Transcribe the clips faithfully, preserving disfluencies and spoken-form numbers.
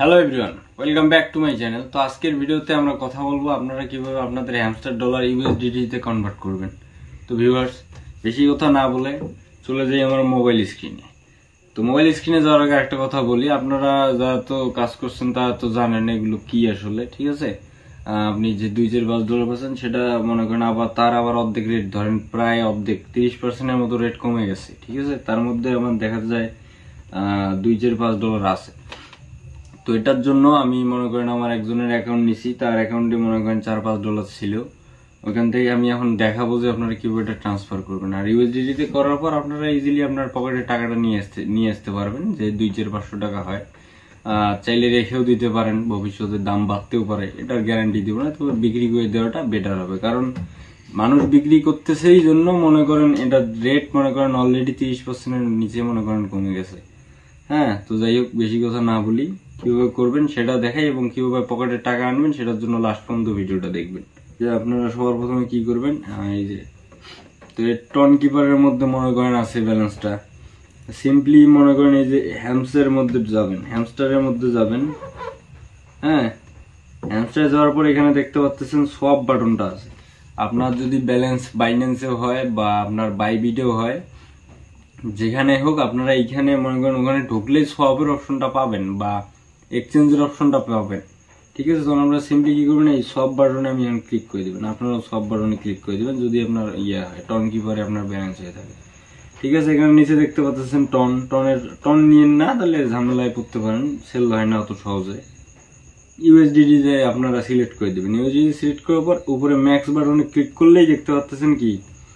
Hello everyone, welcome back to my channel. তো আজকের ভিডিওতে আমরা কথা বলবো আপনারা কিভাবে আপনাদের হ্যামস্টার ডলার ইউএসডিটি তে কনভার্ট করবেন। তো ভিউয়ার্স, বেশি কথা না বলে চলে যাই আমার মোবাইল স্ক্রিনে। তো মোবাইল স্ক্রিনে যাওয়ার আগে একটা কথা বলি, আপনারা যারা তো কাজ করছেন তারা তো জানেন এগুলো কি আসলে, ঠিক আছে। আপনি যে দুই চার পাঁচ ডলার পাচ্ছেন সেটা মনে করেন আবার তার আবার অর্ধেক রেট ধরেন, প্রায় অর্ধেক তিরিশ পার্সেন্টের মতো রেট কমে গেছে, ঠিক আছে। তার মধ্যে আমার দেখা যায় আহ দুই চার পাঁচ ডলার আছে। তো এটার জন্য আমি মনে করেন আমার একজনের অ্যাকাউন্ট নিছি, তার অ্যাকাউন্টে মনে করেন চার পাঁচ ডলার ছিল। ওইখান থেকে আমি এখন দেখাবো যে আপনারা কিভাবে এটা ট্রান্সফার করবেন। আর ইউএসডিটি তে করার পর আপনারা ইজিলি আপনার পকেটে টাকাটা নিয়ে আসতে নিয়ে আসতে পারবেন, যে দুই চার পাঁচশো টাকা হয়। আহ চাইলে রেখেও দিতে পারেন, ভবিষ্যতে দাম বাড়তেও পারে, এটার গ্যারান্টি দিব না, তবে বিক্রি করে দেওয়াটা বেটার হবে। কারণ মানুষ বিক্রি করতেছে এই জন্য মনে করেন এটার রেট মনে করেন অলরেডি তিরিশ পার্সেন্টের নিচে মনে করেন কমে গেছে। হ্যাঁ, তো যাই হোক বেশি কথা না বলি, কিভাবে করবেন সেটা দেখাই এবং কিভাবে পকেটে টাকা আনবেন সেটার জন্য লাস্ট পর্যন্ত ভিডিওটা দেখবেন। যে আপনারা সবার প্রথমে কি করবেন, এই যে তো টন কিপারের মধ্যে মনে করেন আছে ব্যালেন্সটা, সিম্পলি মনে করেন এই যে হ্যামস্টারের মধ্যে যাবেন, হ্যামস্টারের মধ্যে যাবেন। হ্যাঁ, হ্যামস্টারে যাওয়ার পর এখানে দেখতে পাচ্ছেন সোয়াপ বাটনটা আছে। আপনার যদি ব্যালেন্স বাইন্যান্সেও হয় বা আপনার বাইবিটেও হয়, যেখানে হোক আপনারা এইখানে মনে করেন ওখানে ঢুকলেই সোয়াপের অপশনটা পাবেন বা এক্সচেঞ্জের অপশনটা পাবেন, ঠিক আছে। তখন আমরা সিম্পলি কি করবেন, এই সব বাটনে আমি এখন ক্লিক করে দিবেন, আপনারা সব বাটনে ক্লিক করে দিবেন যদি আপনার ইয়ে হয় টন কিপারে আপনার ব্যালেন্স হয়ে থাকে, ঠিক আছে। এখানে নিচে দেখতে পাচ্ছেন টন, টনের টন নিয়ে না তাহলে ঝামেলায় পড়তে পারেন, সেল হয় না অত সহজে। ইউএসডিটি তে আপনারা সিলেক্ট করে দিবেন, ইউএসডিটি সিলেক্ট করার পর উপরে ম্যাক্স বাটনে ক্লিক করলেই দেখতে পাচ্ছেন কি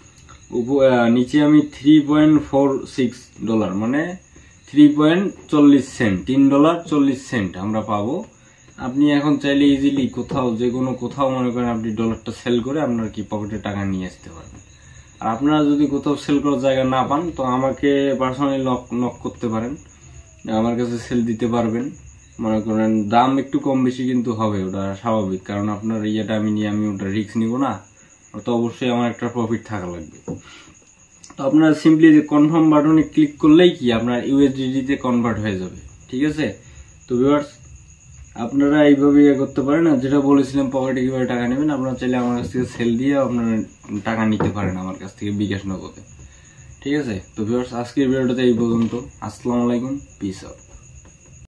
নিচে আমি three point four six dollar মানে থ্রি পয়েন্ট চল্লিশ সেন্ট তিন ডলার চল্লিশ সেন্ট আমরা পাবো। আপনি এখন চাইলে ইজিলি কোথাও যে কোনো কোথাও মনে করেন আপনি ডলারটা সেল করে আপনার কি পকেটে টাকা নিয়ে আসতে পারবেন। আর আপনারা যদি কোথাও সেল করার জায়গা না পান তো আমাকে পার্সোনালি নক নক করতে পারেন, আমার কাছে সেল দিতে পারবেন। মনে করেন দাম একটু কম বেশি কিন্তু হবে, ওটা স্বাভাবিক, কারণ আপনার ইয়েটা আমি নিয়ে আমি ওটা রিস্ক নিব না, তো অবশ্যই আমার একটা প্রফিট থাকা লাগবে। তো আপনার সিম্পলি যে কনফার্ম বাটনে ক্লিক করলেই কি আপনার ইউএসডিটি তে কনভার্ট হয়ে যাবে, ঠিক আছে। তো ভিউয়ার্স, আপনারা এইভাবে ইয়ে করতে পারেন। আর যেটা বলেছিলাম পকেটে কিভাবে টাকা নেবেন, আপনারা চাইলে আমার কাছ থেকে সেল দিয়ে আপনারা টাকা নিতে পারেন আমার কাছ থেকে বিকাশ নগদে, ঠিক আছে। তো ভিউয়ার্স, আজকের ভিডিওটাতে এই পর্যন্ত। আসসালামু আলাইকুম, পিস আউট।